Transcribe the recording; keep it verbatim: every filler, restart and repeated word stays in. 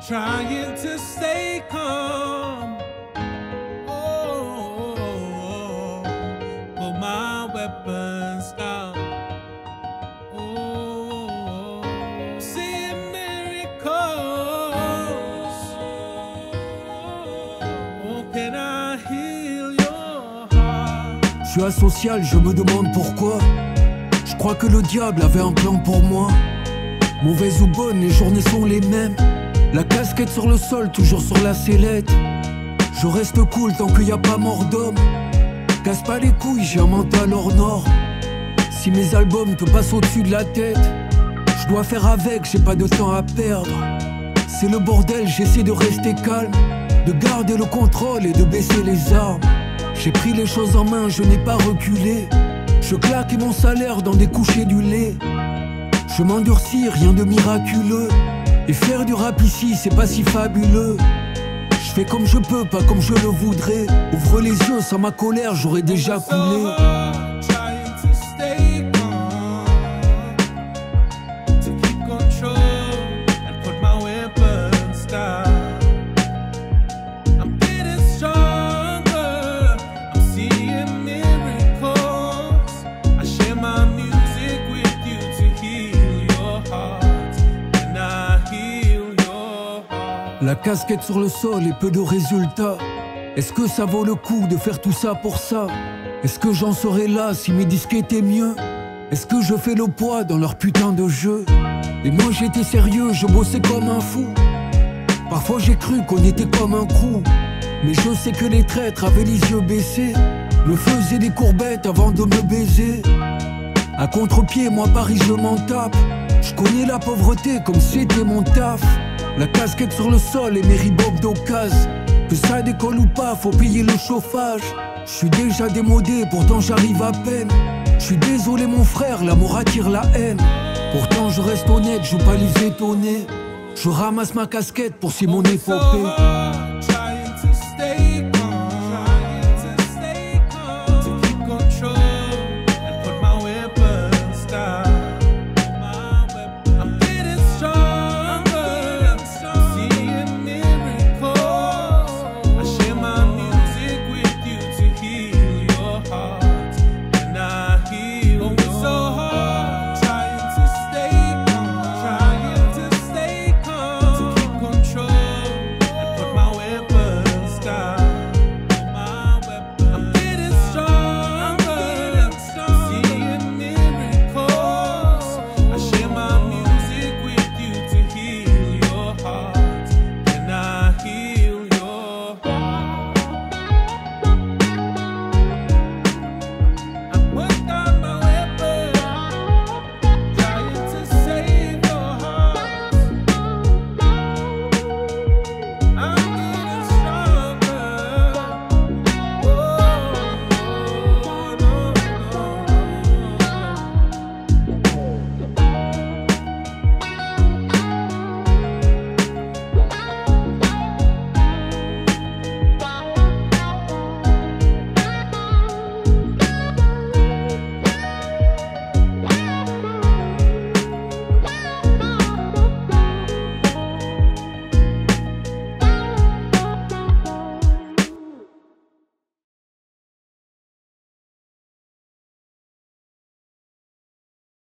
trying to stay calm. Oh, put my weapons down. Oh, seeing miracles. Oh, can I heal your heart? Je suis asocial, je me demande pourquoi. Je crois que le diable avait un plan pour moi. Mauvaise ou bonne, les journées sont les mêmes. La casquette sur le sol, toujours sur la sellette. Je reste cool tant qu'il n'y a pas mort d'homme. Casse pas les couilles, j'ai un mental hors norme. Si mes albums te passent au-dessus de la tête, je dois faire avec, j'ai pas de temps à perdre. C'est le bordel, j'essaie de rester calme, de garder le contrôle et de baisser les armes. J'ai pris les choses en main, je n'ai pas reculé. Je claque mon salaire dans des couchers du lait. Je m'endurcis, rien de miraculeux. Et faire du rap ici, c'est pas si fabuleux. Je fais comme je peux, pas comme je le voudrais. Ouvre les yeux, sans ma colère, j'aurais déjà coulé. La casquette sur le sol et peu de résultats. Est-ce que ça vaut le coup de faire tout ça pour ça? Est-ce que j'en serais là si mes disques étaient mieux? Est-ce que je fais le poids dans leur putain de jeu? Et moi j'étais sérieux, je bossais comme un fou. Parfois j'ai cru qu'on était comme un crew. Mais je sais que les traîtres avaient les yeux baissés, me faisaient des courbettes avant de me baiser. À contre-pied, moi Paris je m'en tape. Je connais la pauvreté comme c'était mon taf. La casquette sur le sol et mes Reebok d'occasion. Que ça décolle ou pas, faut payer le chauffage. Je suis déjà démodé, pourtant j'arrive à peine. Je suis désolé mon frère, l'amour attire la haine. Pourtant je reste honnête, je joue pas les étonnés. Je ramasse ma casquette pour si mon épopée.